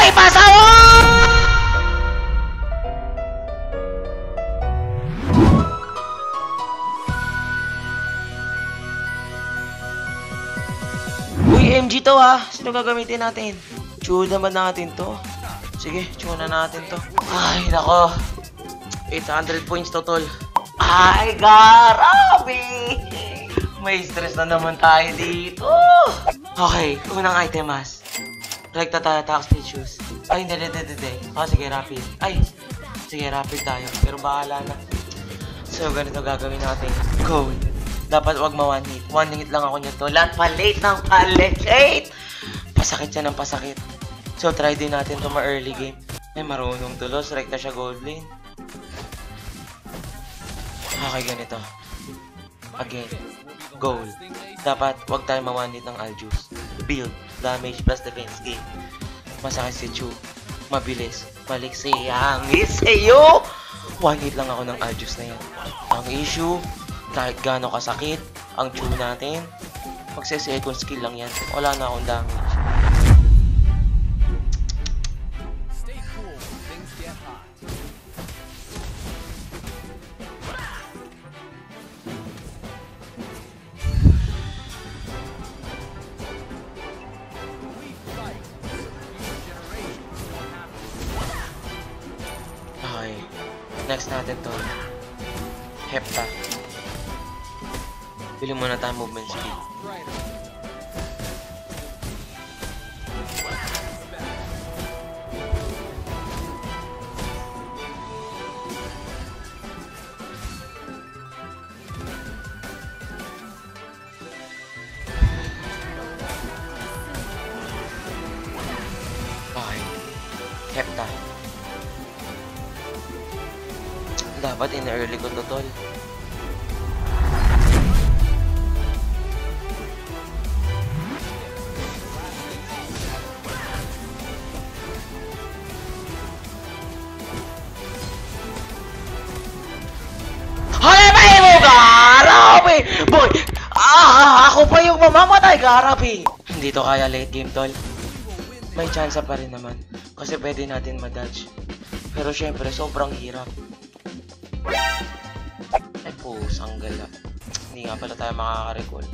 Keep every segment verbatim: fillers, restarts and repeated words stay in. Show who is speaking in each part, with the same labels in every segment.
Speaker 1: May pasawa! Uy, M G to ha. Sino gagamitin natin? Chew naman natin to. Sige, chew na natin to. Ay, nako. eight hundred points total. Ay, grabe! May stress na naman tayo dito. Okay, unang item mas. Rekta tayo, attack speed shoes. Ay, hindi, hindi, hindi. Oh, sige, rapid. Ay, sige, rapid tayo. Pero bahala na. So, ganito gagawin natin. Go. Dapat wag ma-one hit. One hit lang ako nyo to. Lahat palate ng palate. Pasakit siya ng pasakit. So, try din natin to ma-early game. Ay, marunong tulos. Rekta siya gold lane. Okay, ganito. Again. Goal. Dapat wag tayo ma-one hit ng Aljus. Build. Damage plus defense game. Masakit si Chew. Mabilis. Balik siyang isayo. One hit lang ako ng Aljus na yan. Ang issue, kahit gaano kasakit ang Chew natin, magse-second skill lang yan. Wala na akong damage. Okay. Next natin to. Hepta. Pili muna tayo movement speed. Okay. Hepta. Dapat in-early ko to, tol. Hoy, may mo, garabi! Boy! Ah, ako pa yung mamamatay, garabi! Hindi to kaya late game, tol. May chance pa rin naman. Kasi pwede natin ma-dodge. Pero syempre, sobrang hirap. Ay po, sanggala. Hindi nga pala tayo makaka-recall.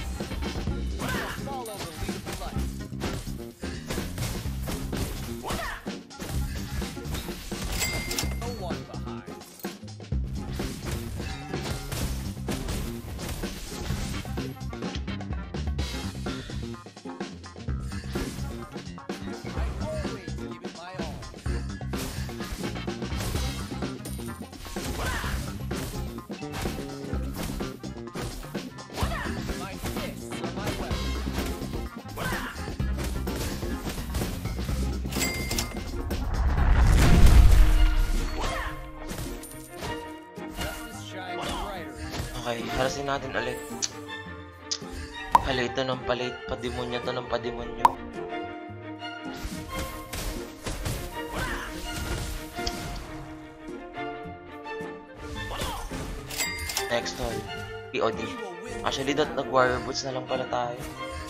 Speaker 1: Okay, harasin natin ulit. Palate to ng palate. Padimonyo to ng padimonyo. Next tol. P O D. Actually, dot nag-warrior boots na lang pala tayo.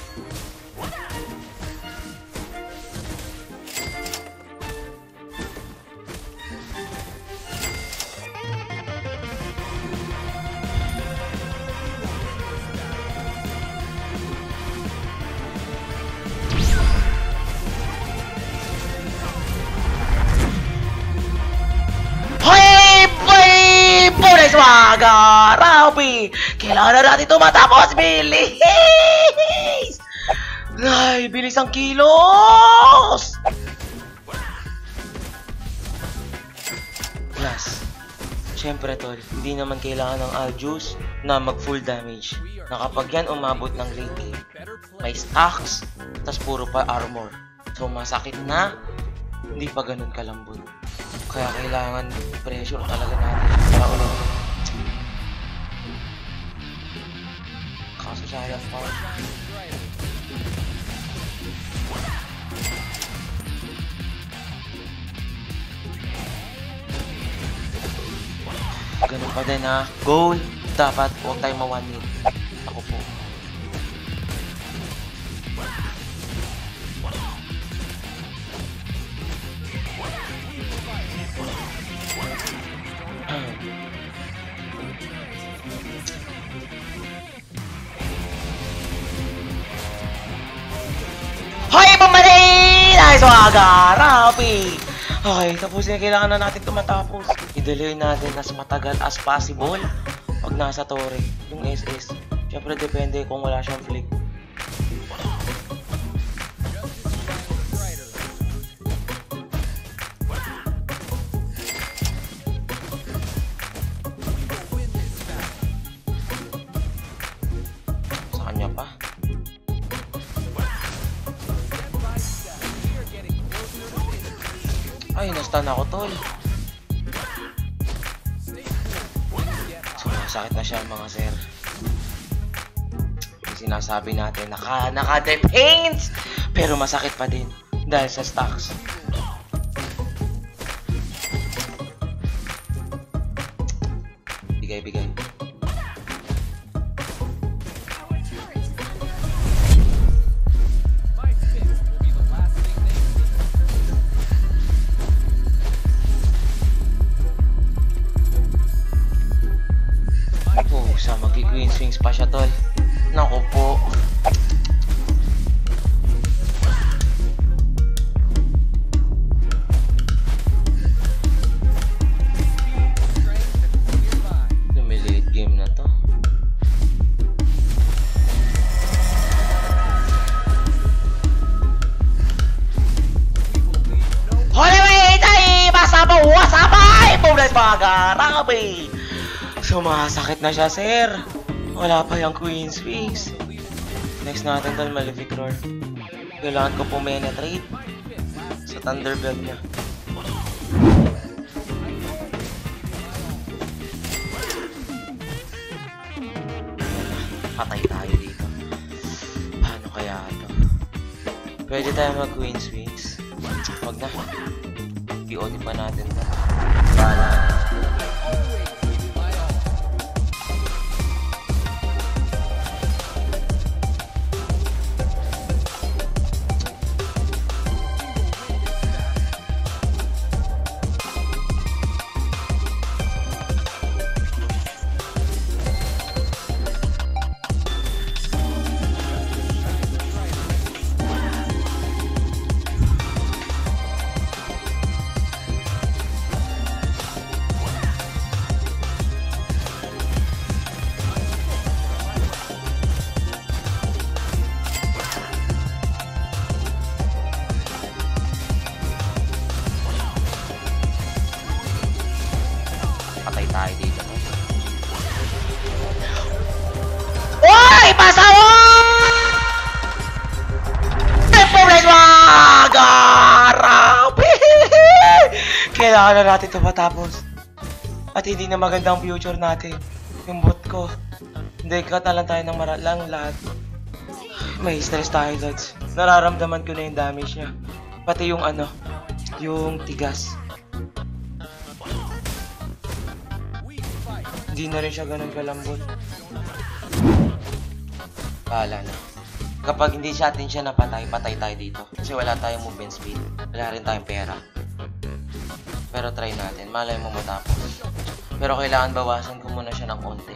Speaker 1: Garabi! Kailangan na natin ito matapos! Bilis! Ay, bilis ang kilos! Plus, syempre tol, hindi naman kailangan ng Aljus na mag full damage. Na kapag yan umabot ng late game, may stacks, tas puro pa armor. So masakit na, hindi pa ganun kalambot. Kaya kailangan pressure talaga natin para ulit. Kaso sayang pa. Ganun pa din ha. Goal. Dapat huwag tayo ma-one hit. Ako po. Pobres Wagarapi! Okay, tapos na kailangan na natin ito matapos. I-delay natin as matagal as possible pag nasa torre, yung S S. Siyempre depende kung wala siyang flick. Sa kanya pa. Ay, nastan ako, tol. Sumasakit na siya, mga sir. Yung sinasabi natin, naka, naka-dead pains! Pero masakit pa din dahil sa stocks. Bigay, bigay. Sa magi-queen swings pa siya, tol. Naku po. Lumiliit game na to. Holy wait! Ay! Basa po! Wasapay! Pobres Wagarapi! Sumasakit na siya, sir. Wala pa yung Queen Swings. Next natin tol, Malefic Roar. Kailangan ko penetrate sa Thunderbelt niya. Patay tayo dito. Paano kaya ito? Pwede tayo mag Queen Swings. Wag na. P O D pa natin ito. Bahala. Patay tayo dito. Uy! Pasawa! Pobres Wagarapi! Kailangan na natin ito matapos. At hindi na magandang future natin. Yung bot ko. Hindi, cut na lang tayo ng maralang lahat. May stress tayo, lads. Nararamdaman ko na yung damage niya. Pati yung ano, yung tigas. Hindi na rin siya ganun kalambot. Bahala na. Kapag hindi siya atin siya napatay, patay tayo dito. Kasi wala tayong movement speed. Wala rin tayong pera. Pero try natin. Malay mo matapos. Pero kailangan bawasan ko muna siya ng konti.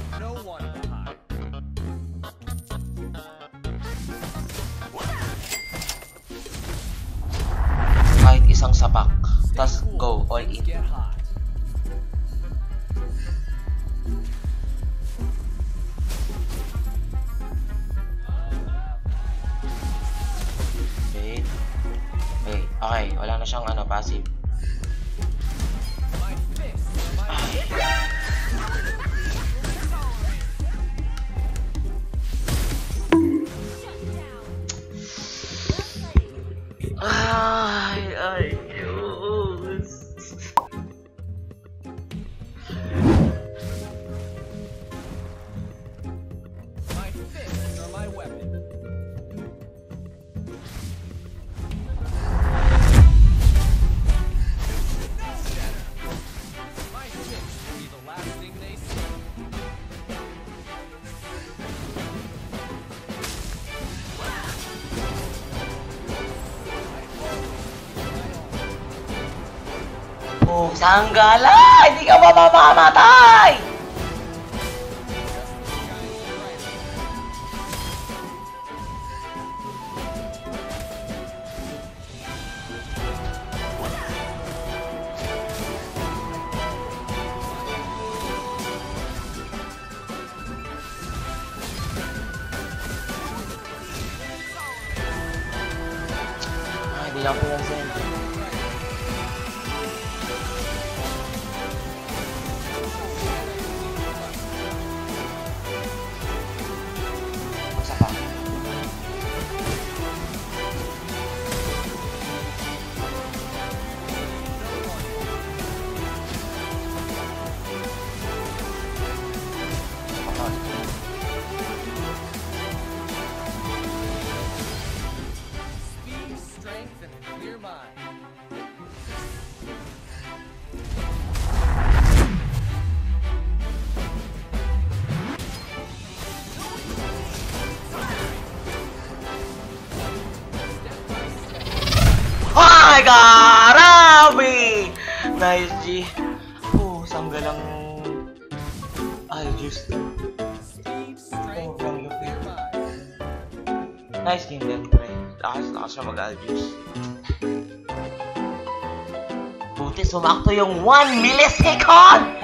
Speaker 1: Kahit isang sapak. Tas go all in. Okay, wala na siyang ano, passive. Ay, ay, Diyos. My fists are my weapon. Oh, sanggala! Hindi ka mamamatay! Hindi ako pinansin. Isa pa. Oh my God! Grabe! Nice, G. Oh, sanggalang Algiers. Oh, ang lupit. Nice game din, pre. Lakas, lakas siya mag-Algiers. Buti sumakto yung one millisecond!